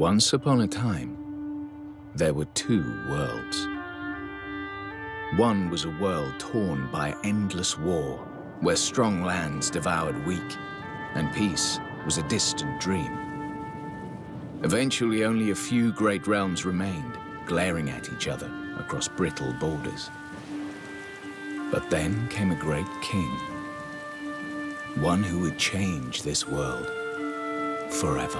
Once upon a time, there were two worlds. One was a world torn by endless war, where strong lands devoured weak, and peace was a distant dream. Eventually, only a few great realms remained, glaring at each other across brittle borders. But then came a great king, one who would change this world forever.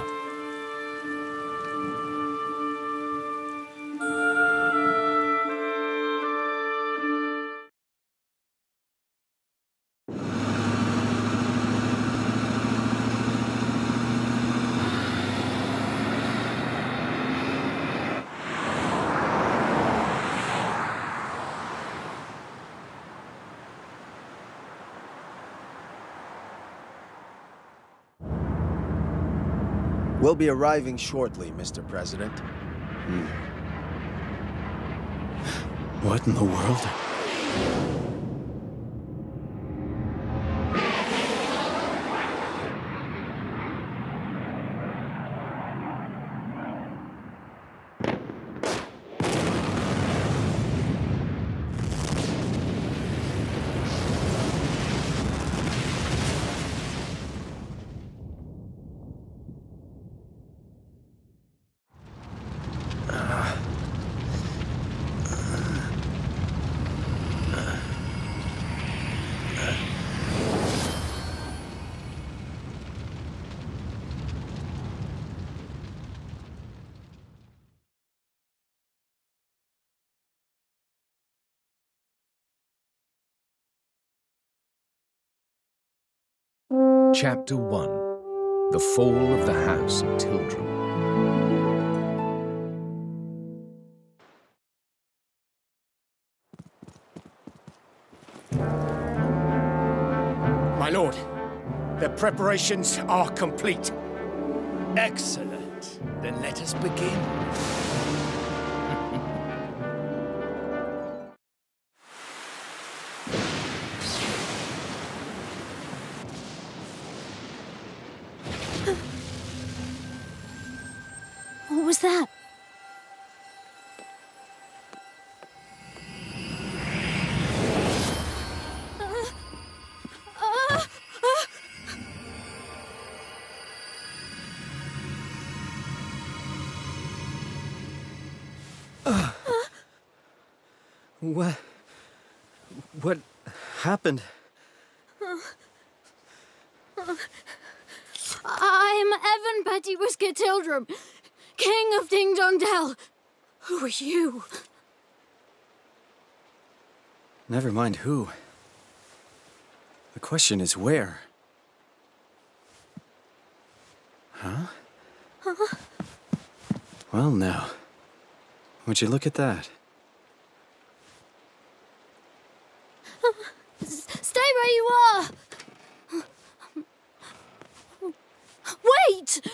We'll be arriving shortly, Mr. President. What in the world? Chapter 1. The Fall of the House of Tildrum. My lord, the preparations are complete. Excellent. Then let us begin. What was that? What happened? I'm Evan Petty Whisker Tildrum, King of Ding Dong Dell. Who are you? Never mind who. The question is where. Huh? Well, now. Would you look at that? Stay where you are! Wait!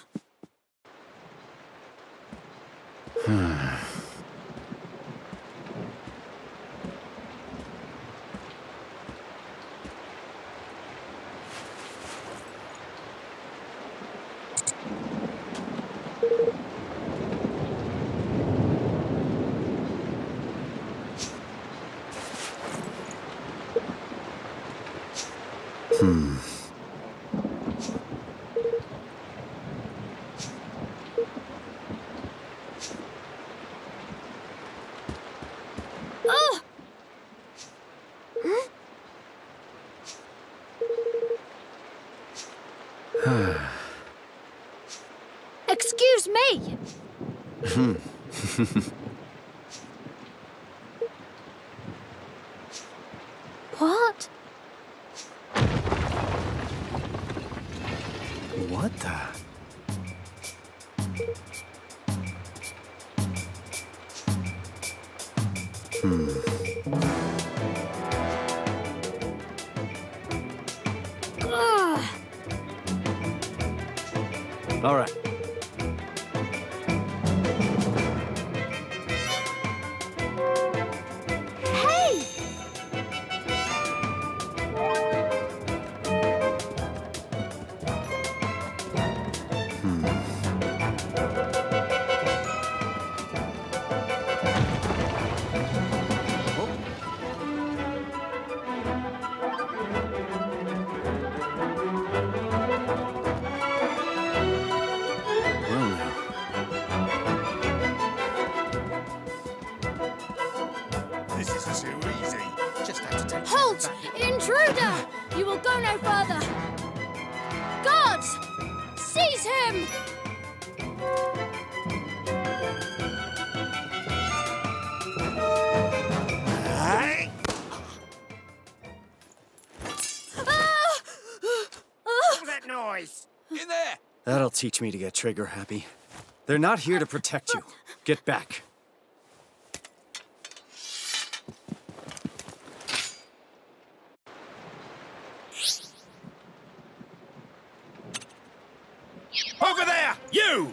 Excuse me! What? What the? All right. Hey! will go no further! Guards! Seize him! What was that noise? In there! That'll teach me to get trigger happy. They're not here to protect you. Get back. Over there! You!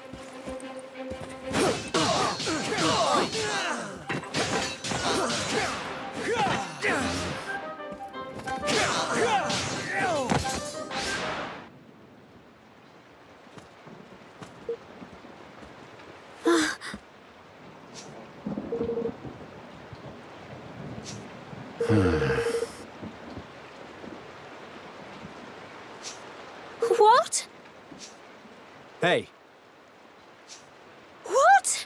What? Hey, What?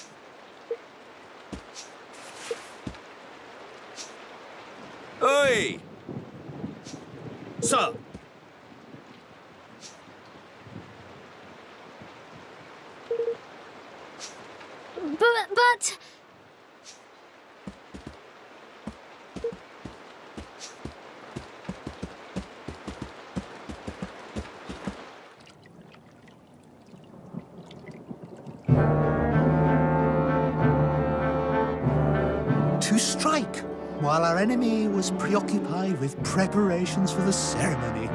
Oi! Sir! But... To strike, while our enemy was preoccupied with preparations for the ceremony.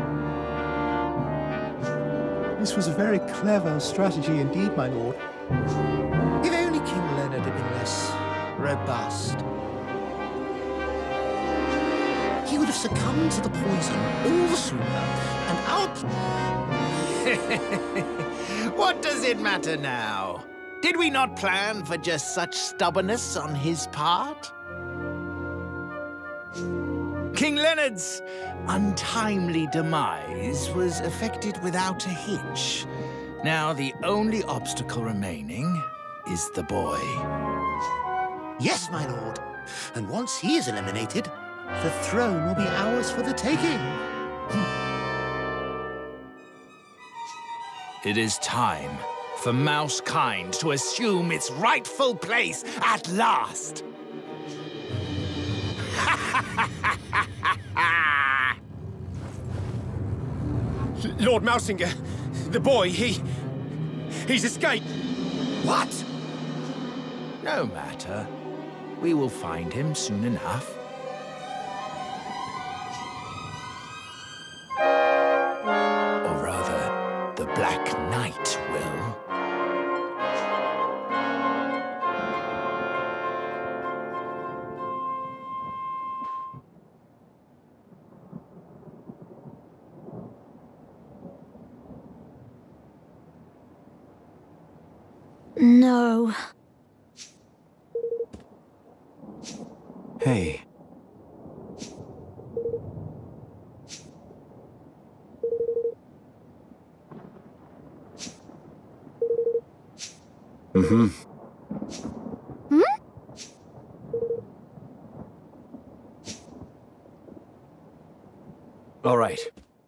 This was a very clever strategy indeed, my lord. If only King Leonard had been less robust. He would have succumbed to the poison all the sooner, and our... What does it matter now? Did we not plan for just such stubbornness on his part? King Leonard's untimely demise was effected without a hitch. Now the only obstacle remaining is the boy. Yes, my lord. And once he is eliminated, the throne will be ours for the taking. It is time for Mousekind to assume its rightful place at last. Lord Mousinger, the boy, he's escaped. What? No matter. We will find him soon enough. Or rather, the Black Knight will. No. hey. Mm-hmm. All right.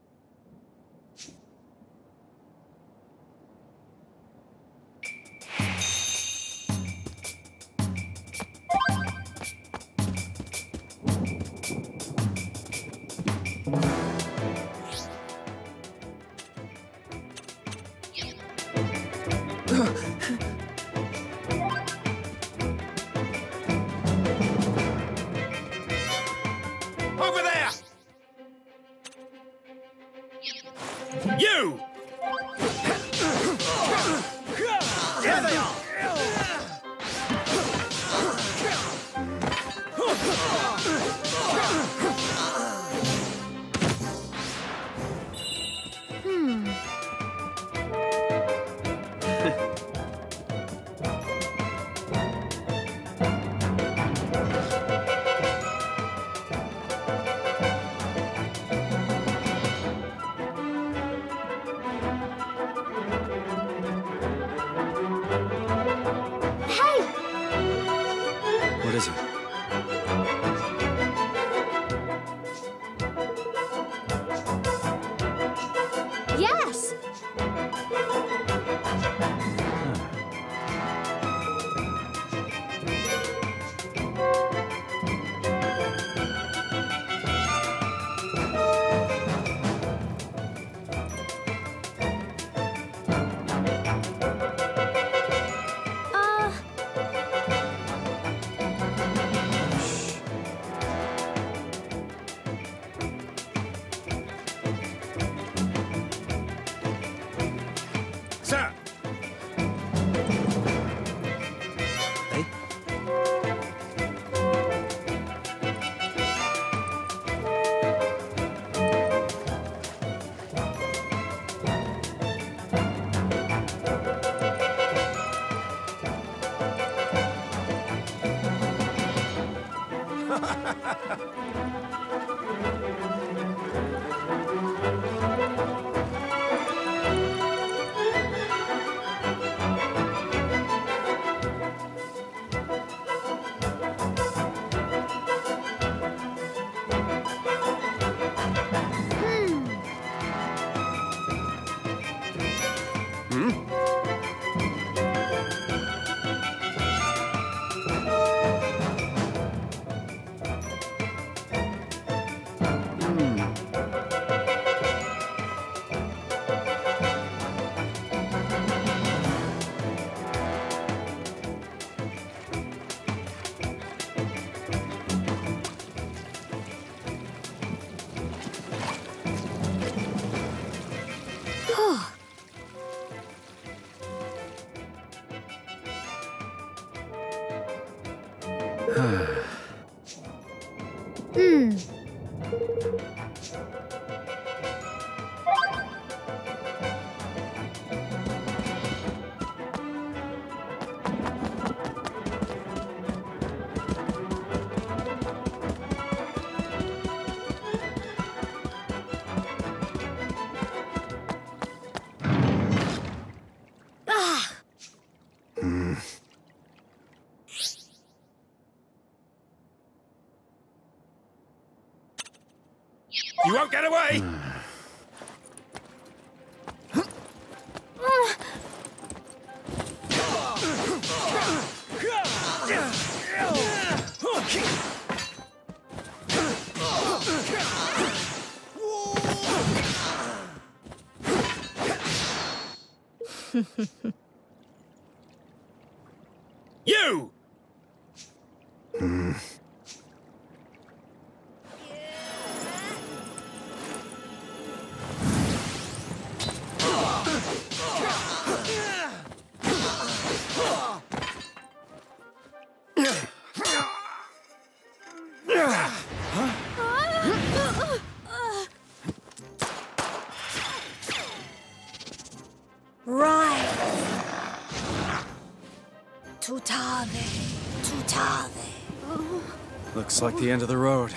Over there! You! There they are! What is it? You won't get away! You! Looks like the end of the road.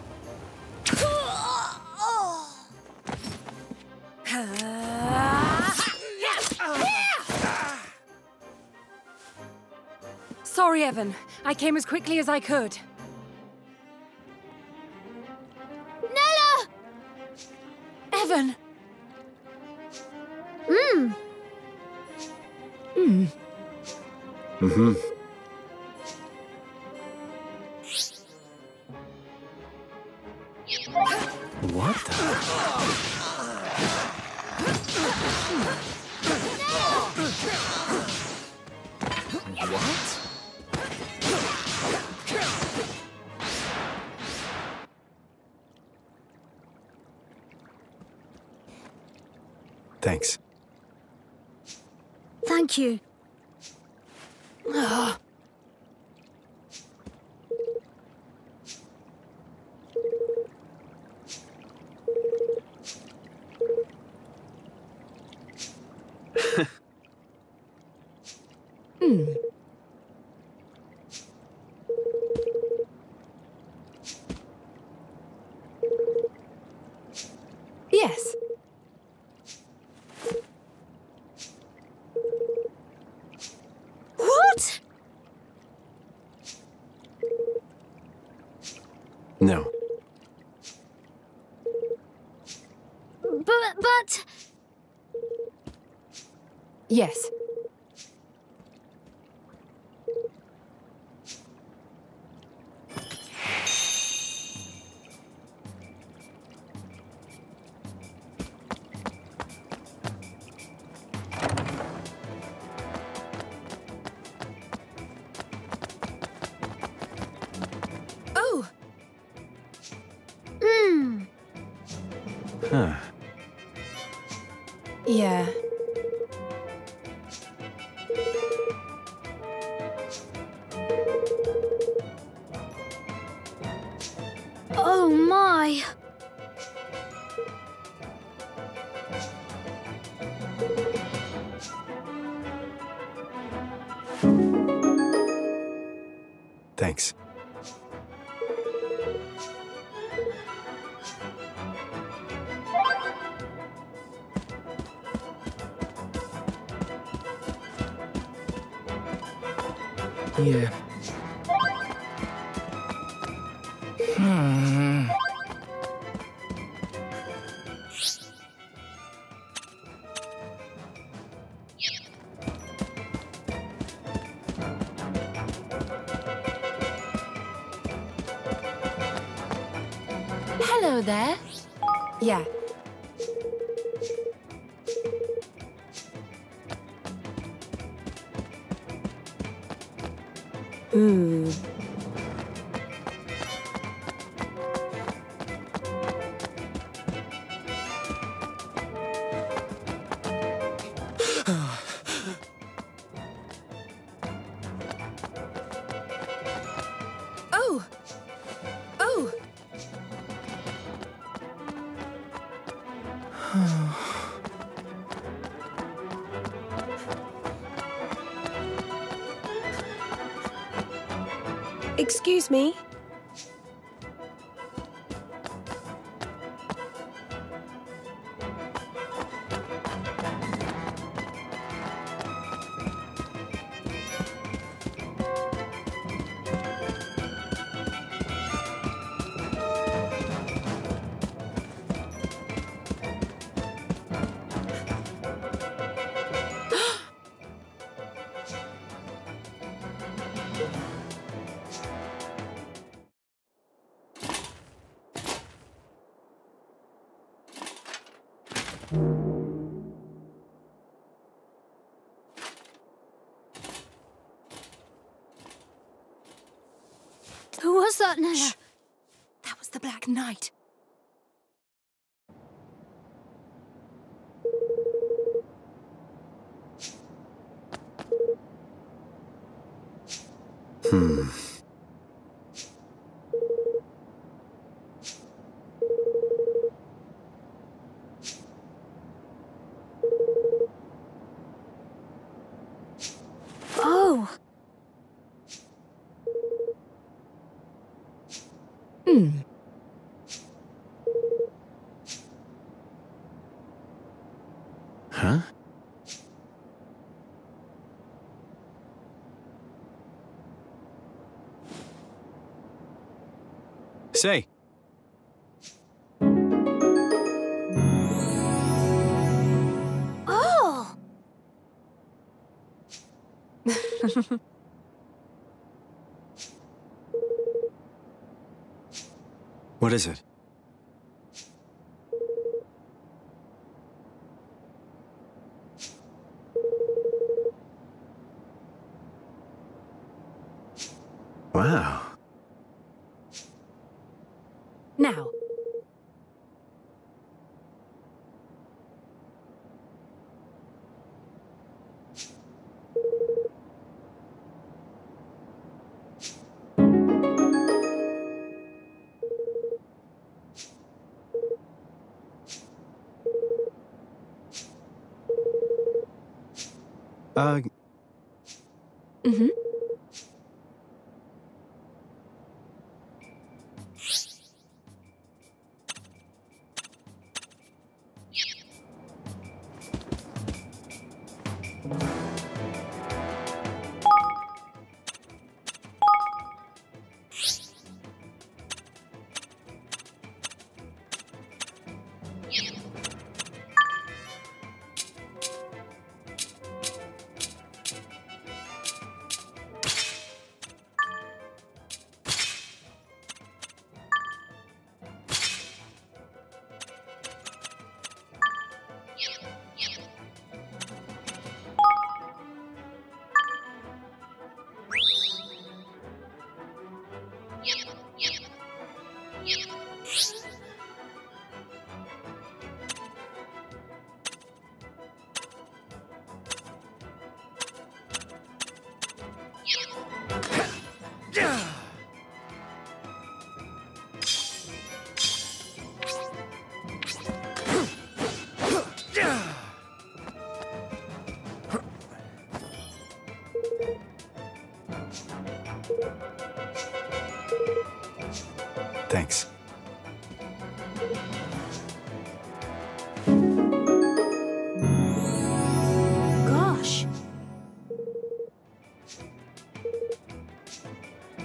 Sorry, Evan. I came as quickly as I could. Nella! Evan! What the? What? Thanks. Thank you. Yes. What? No. But... Yes. Oh. Huh. Yeah. Oh my. Thanks. Yeah. Hello there. Yeah. Ooh. Oh! Oh! Excuse me? Who was that, Nella? That was the Black Knight. Oh. Huh? Say. Oh! What is it? Wow. Now. Mm-hmm. Thanks. Gosh.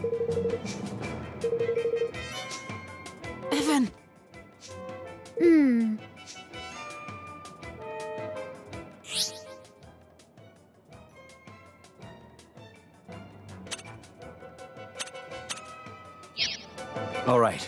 Evan! All right.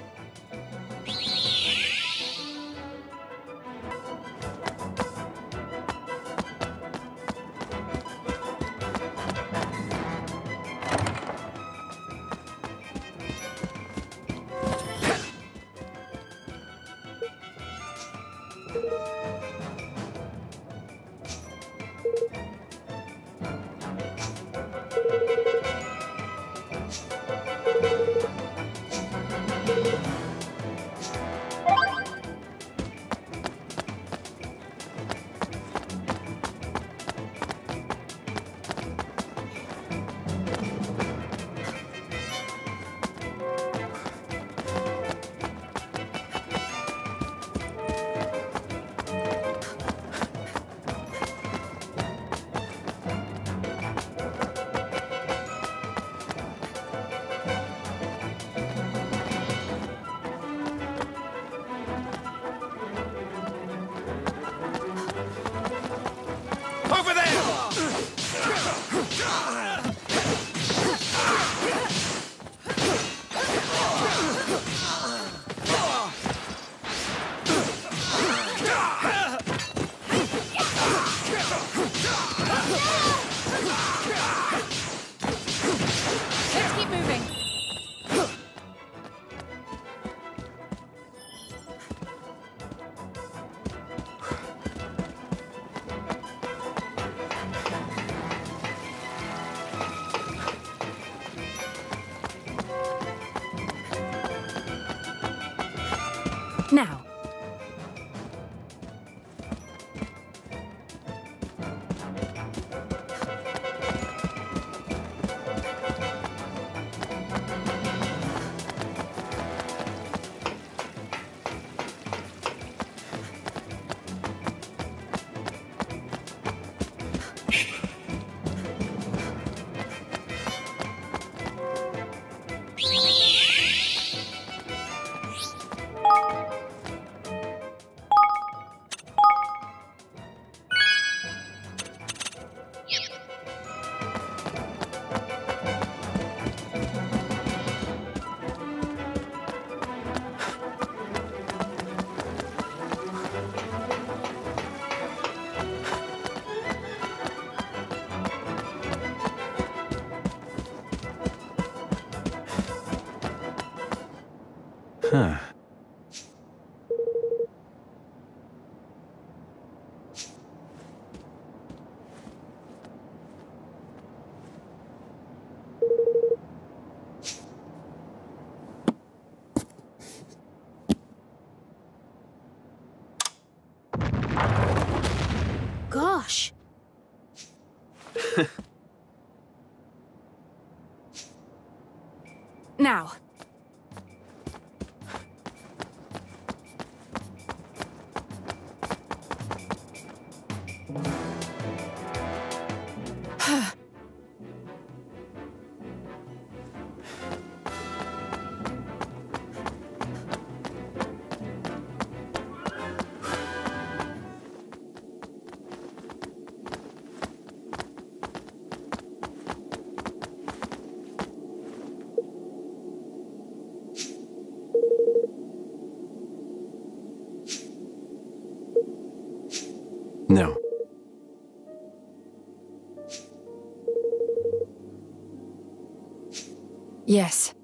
Over there! Let's keep moving. Now. Huh. Gosh. Now. No. Yes.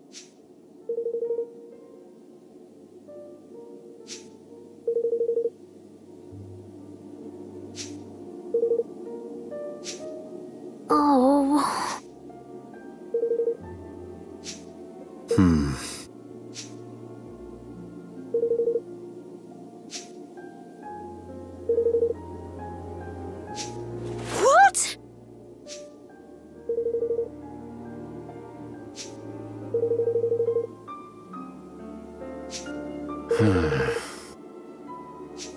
Oh. What?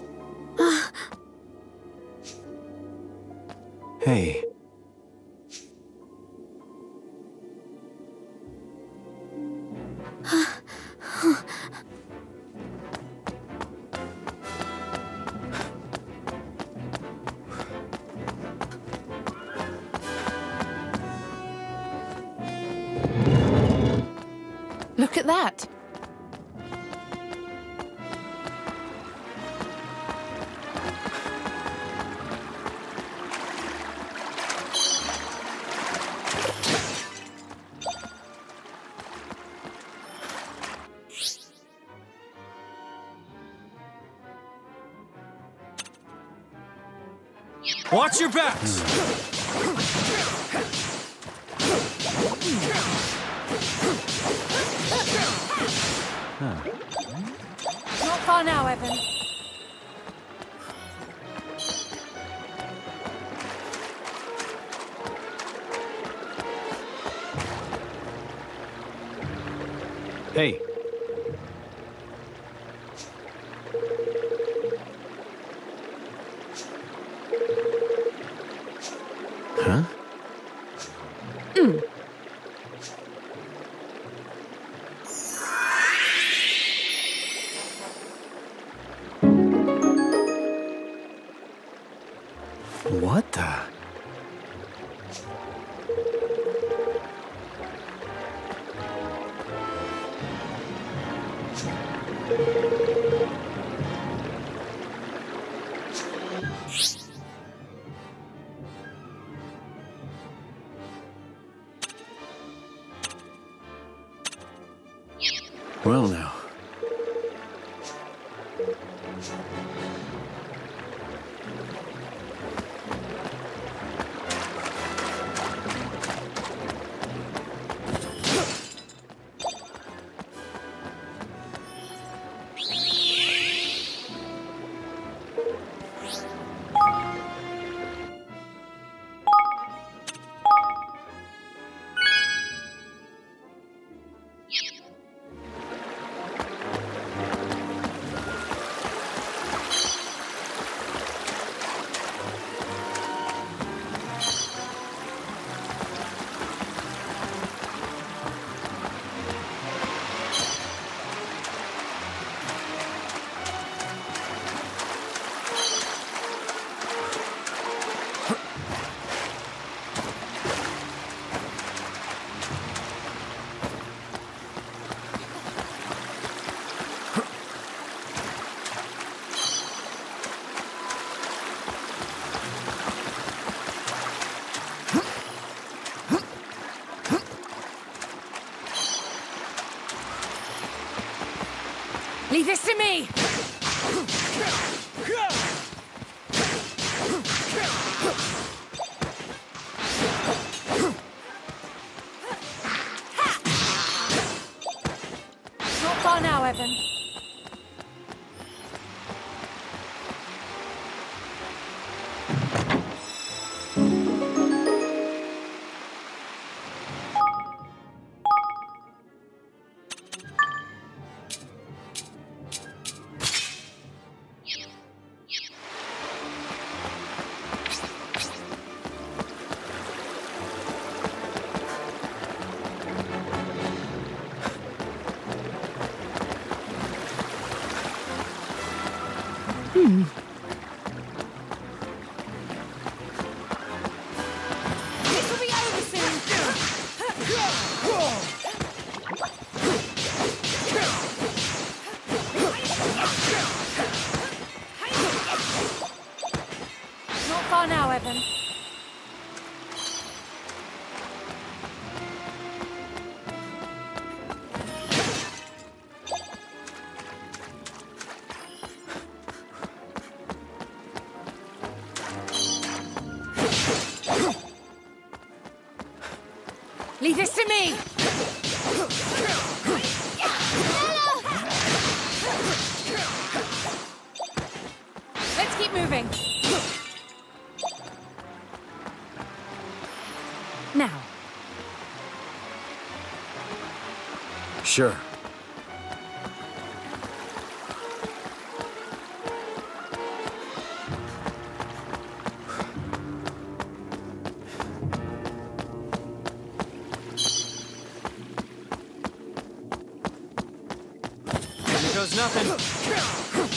Hey. Look at that. Watch your backs! Not far now, Evan. Hey. Huh? What the? Well now. Leave this to me! Not far now, Evan. This will be over soon. Not far now, Evan. Leave this to me! Let's keep moving. Now. Sure. Here goes nothing.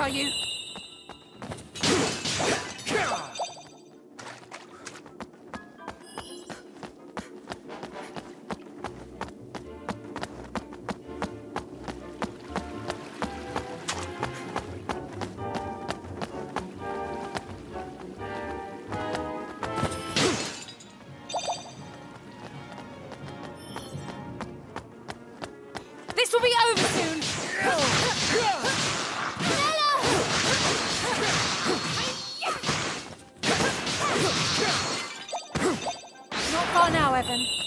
are you? This will be over soon! Not far now, Evan.